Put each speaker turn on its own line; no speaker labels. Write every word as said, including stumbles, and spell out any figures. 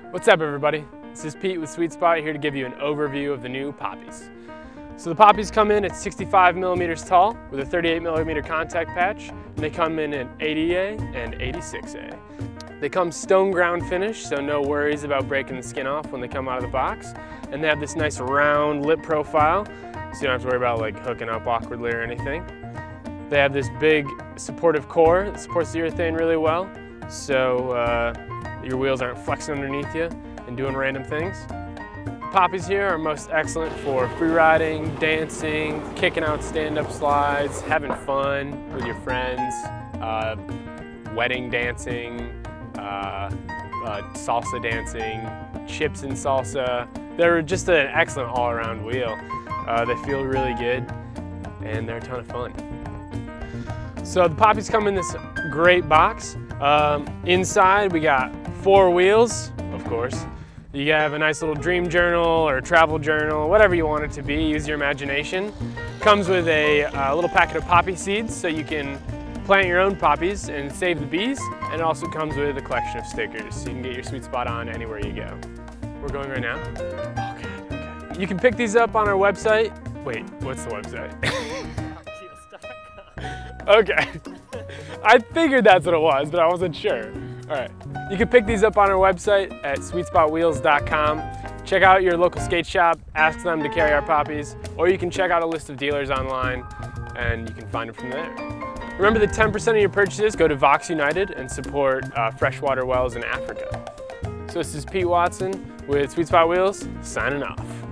What's up, everybody? This is Pete with Sweet Spot, here to give you an overview of the new Poppies. So the Poppies come in at sixty-five millimeters tall with a thirty-eight millimeter contact patch, and they come in at eighty A and eighty-six A. They come stone ground finish, so no worries about breaking the skin off when they come out of the box. And they have this nice round lip profile, so you don't have to worry about like hooking up awkwardly or anything. They have this big supportive core that supports the urethane really well, so uh, your wheels aren't flexing underneath you and doing random things. Poppies here are most excellent for free riding, dancing, kicking out stand-up slides, having fun with your friends, uh, wedding dancing, uh, uh, salsa dancing, chips and salsa. They're just an excellent all-around wheel. Uh, they feel really good and they're a ton of fun. So the Poppies come in this great box. Um, inside we got four wheels, of course. You have a nice little dream journal or a travel journal, whatever you want it to be, use your imagination. Comes with a, a little packet of poppy seeds so you can plant your own poppies and save the bees. And it also comes with a collection of stickers so you can get your Sweet Spot on anywhere you go. We're going right now? Okay, okay. You can pick these up on our website. Wait, what's the website? Okay. I figured that's what it was, but I wasn't sure. All right. You can pick these up on our website at sweet spot wheels dot com. Check out your local skate shop, ask them to carry our poppies, or you can check out a list of dealers online and you can find them from there. Remember that ten percent of your purchases go to Vox United and support uh, freshwater wells in Africa. So this is Pete Watson with Sweet Spot Wheels, signing off.